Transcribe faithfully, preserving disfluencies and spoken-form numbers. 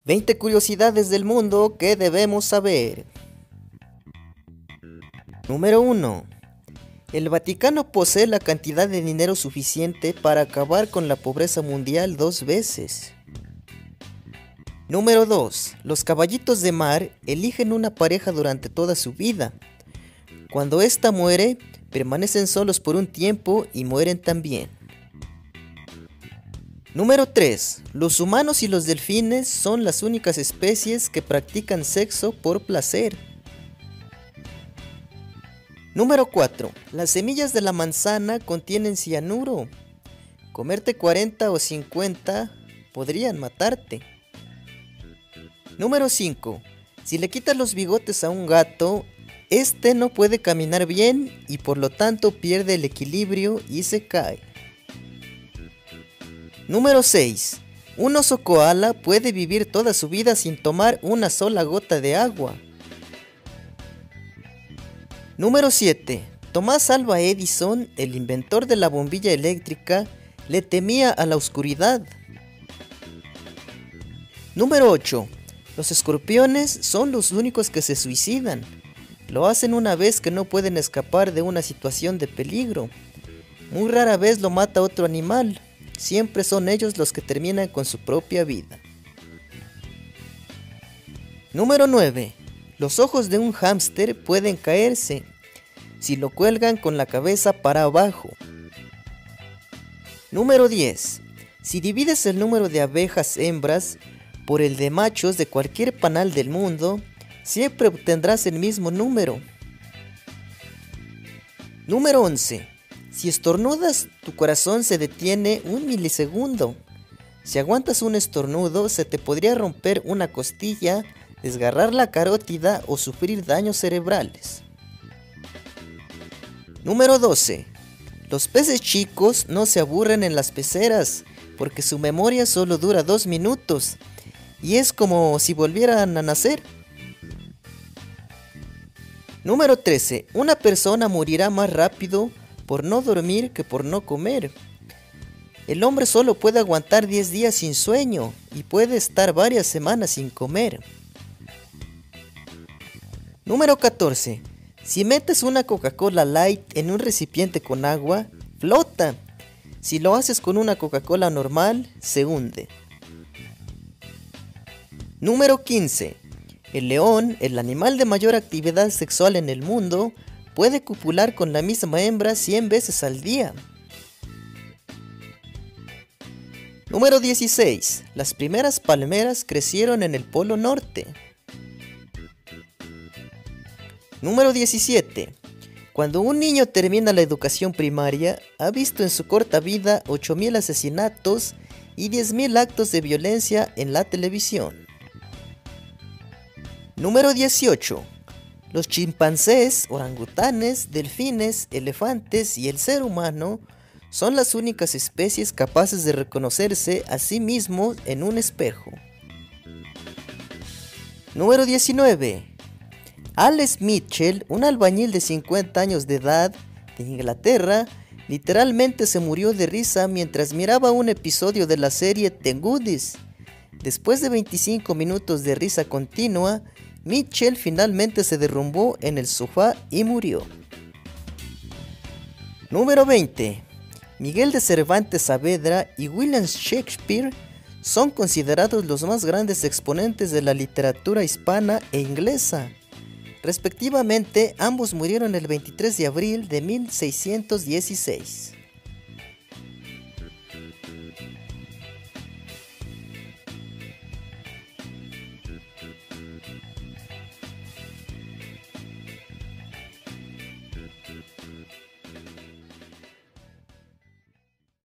veinte curiosidades del mundo que debemos saber. Número uno. El Vaticano posee la cantidad de dinero suficiente para acabar con la pobreza mundial dos veces. Número dos. Los caballitos de mar eligen una pareja durante toda su vida. Cuando ésta muere, permanecen solos por un tiempo y mueren también. Número tres. Los humanos y los delfines son las únicas especies que practican sexo por placer. Número cuatro. Las semillas de la manzana contienen cianuro. Comerte cuarenta o cincuenta podrían matarte. Número cinco. Si le quitas los bigotes a un gato, este no puede caminar bien y por lo tanto pierde el equilibrio y se cae. Número seis. Un oso koala puede vivir toda su vida sin tomar una sola gota de agua. Número siete. Thomas Alva Edison, el inventor de la bombilla eléctrica, le temía a la oscuridad. Número ocho. Los escorpiones son los únicos que se suicidan. Lo hacen una vez que no pueden escapar de una situación de peligro. Muy rara vez lo mata otro animal. Siempre son ellos los que terminan con su propia vida. Número nueve. Los ojos de un hámster pueden caerse si lo cuelgan con la cabeza para abajo. Número diez. Si divides el número de abejas hembras por el de machos de cualquier panal del mundo, siempre obtendrás el mismo número. Número once. Si estornudas, tu corazón se detiene un milisegundo. Si aguantas un estornudo, se te podría romper una costilla, desgarrar la carótida o sufrir daños cerebrales. Número doce. Los peces chicos no se aburren en las peceras, porque su memoria solo dura dos minutos, y es como si volvieran a nacer. Número trece. Una persona morirá más rápido por no dormir que por no comer. El hombre solo puede aguantar diez días sin sueño y puede estar varias semanas sin comer. Número catorce. Si metes una Coca-Cola Light en un recipiente con agua, flota. Si lo haces con una Coca-Cola normal, se hunde. Número quince. El león, el animal de mayor actividad sexual en el mundo, puede copular con la misma hembra cien veces al día. Número dieciséis. Las primeras palmeras crecieron en el Polo Norte. Número diecisiete. Cuando un niño termina la educación primaria, ha visto en su corta vida ocho mil asesinatos y diez mil actos de violencia en la televisión. Número dieciocho. Los chimpancés, orangutanes, delfines, elefantes y el ser humano son las únicas especies capaces de reconocerse a sí mismos en un espejo. Número diecinueve. Alex Mitchell, un albañil de cincuenta años de edad de Inglaterra, literalmente se murió de risa mientras miraba un episodio de la serie The Goodies. Después de veinticinco minutos de risa continua, Mitchell finalmente se derrumbó en el sofá y murió. Número veinte. Miguel de Cervantes Saavedra y William Shakespeare son considerados los más grandes exponentes de la literatura hispana e inglesa. Respectivamente, ambos murieron el veintitrés de abril de mil seiscientos dieciséis.